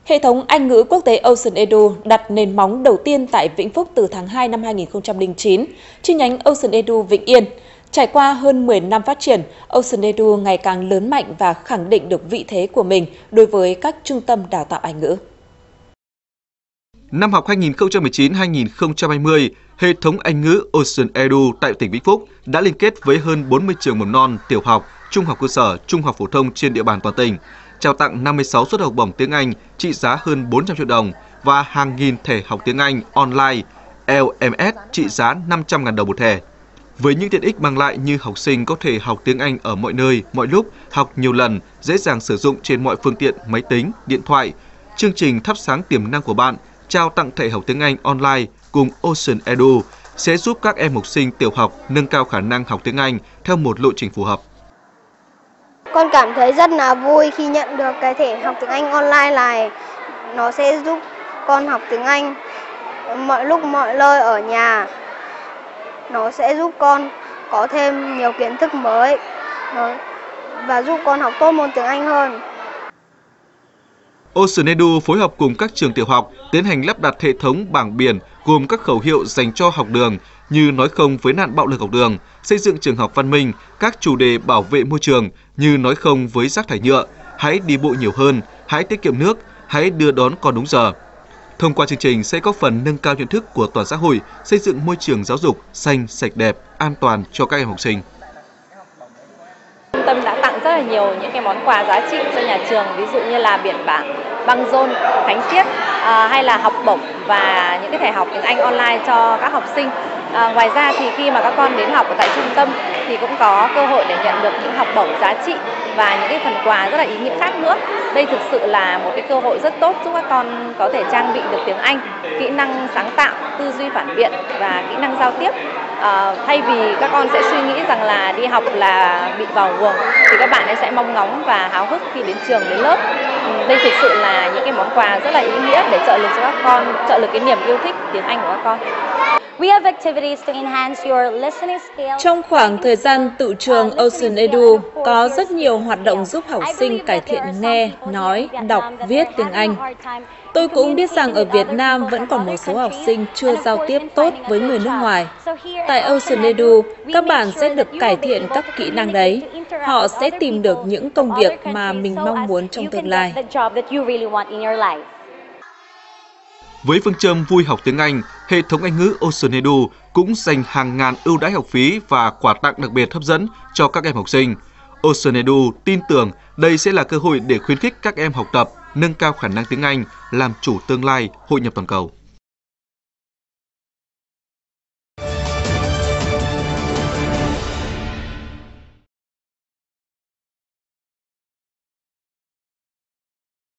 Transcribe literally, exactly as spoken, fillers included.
Hệ thống Anh ngữ quốc tế Ocean Edu đặt nền móng đầu tiên tại Vĩnh Phúc từ tháng hai năm hai nghìn không trăm lẻ chín, chi nhánh Ocean Edu Vĩnh Yên. Trải qua hơn mười năm phát triển, Ocean Edu ngày càng lớn mạnh và khẳng định được vị thế của mình đối với các trung tâm đào tạo Anh ngữ. Năm học hai nghìn không trăm mười chín hai nghìn không trăm hai mươi, hệ thống Anh ngữ Ocean Edu tại tỉnh Vĩnh Phúc đã liên kết với hơn bốn mươi trường mầm non, tiểu học, trung học cơ sở, trung học phổ thông trên địa bàn toàn tỉnh, trao tặng năm mươi sáu suất học bổng tiếng Anh trị giá hơn bốn trăm triệu đồng và hàng nghìn thẻ học tiếng Anh online L M S trị giá năm trăm nghìn đồng một thẻ. Với những tiện ích mang lại như học sinh có thể học tiếng Anh ở mọi nơi, mọi lúc, học nhiều lần, dễ dàng sử dụng trên mọi phương tiện máy tính, điện thoại, chương trình thắp sáng tiềm năng của bạn, trao tặng thẻ học tiếng Anh online cùng Ocean Edu sẽ giúp các em học sinh tiểu học nâng cao khả năng học tiếng Anh theo một lộ trình phù hợp. Con cảm thấy rất là vui khi nhận được cái thẻ học tiếng Anh online này. Nó sẽ giúp con học tiếng Anh mọi lúc mọi nơi ở nhà. Nó sẽ giúp con có thêm nhiều kiến thức mới và giúp con học tốt môn tiếng Anh hơn. Ocean Edu phối hợp cùng các trường tiểu học tiến hành lắp đặt hệ thống bảng biển gồm các khẩu hiệu dành cho học đường như nói không với nạn bạo lực học đường, xây dựng trường học văn minh, các chủ đề bảo vệ môi trường như nói không với rác thải nhựa, hãy đi bộ nhiều hơn, hãy tiết kiệm nước, hãy đưa đón con đúng giờ. Thông qua chương trình sẽ góp phần nâng cao nhận thức của toàn xã hội, xây dựng môi trường giáo dục xanh, sạch đẹp, an toàn cho các em học sinh. Trung tâm đã tặng rất là nhiều những cái món quà giá trị cho nhà trường, ví dụ như là biển bảng, băng rôn, khánh tiết à, hay là học bổng và những cái thẻ học tiếng Anh online cho các học sinh. À, ngoài ra thì khi mà các con đến học ở tại trung tâm thì cũng có cơ hội để nhận được những học bổng giá trị và những cái phần quà rất là ý nghĩa khác nữa. Đây thực sự là một cái cơ hội rất tốt giúp các con có thể trang bị được tiếng Anh, kỹ năng sáng tạo, tư duy phản biện và kỹ năng giao tiếp. À, thay vì các con sẽ suy nghĩ rằng là đi học là bị vào guồng thì các bạn ấy sẽ mong ngóng và háo hức khi đến trường, đến lớp. Đây thực sự là những cái món quà rất là ý nghĩa để trợ lực cho các con, trợ lực cái niềm yêu thích tiếng Anh của các con. Trong khoảng thời gian tự trường Ocean Edu có rất nhiều hoạt động giúp học sinh cải thiện nghe, nói, đọc, viết tiếng Anh. Tôi cũng biết rằng ở Việt Nam vẫn còn một số học sinh chưa giao tiếp tốt với người nước ngoài. Tại Ocean Edu, các bạn sẽ được cải thiện các kỹ năng đấy. Họ sẽ tìm được những công việc mà mình mong muốn trong tương lai. Với phương châm vui học tiếng Anh, hệ thống Anh ngữ Ocean Edu cũng dành hàng ngàn ưu đãi học phí và quà tặng đặc biệt hấp dẫn cho các em học sinh. Ocean Edu tin tưởng đây sẽ là cơ hội để khuyến khích các em học tập, nâng cao khả năng tiếng Anh, làm chủ tương lai hội nhập toàn cầu.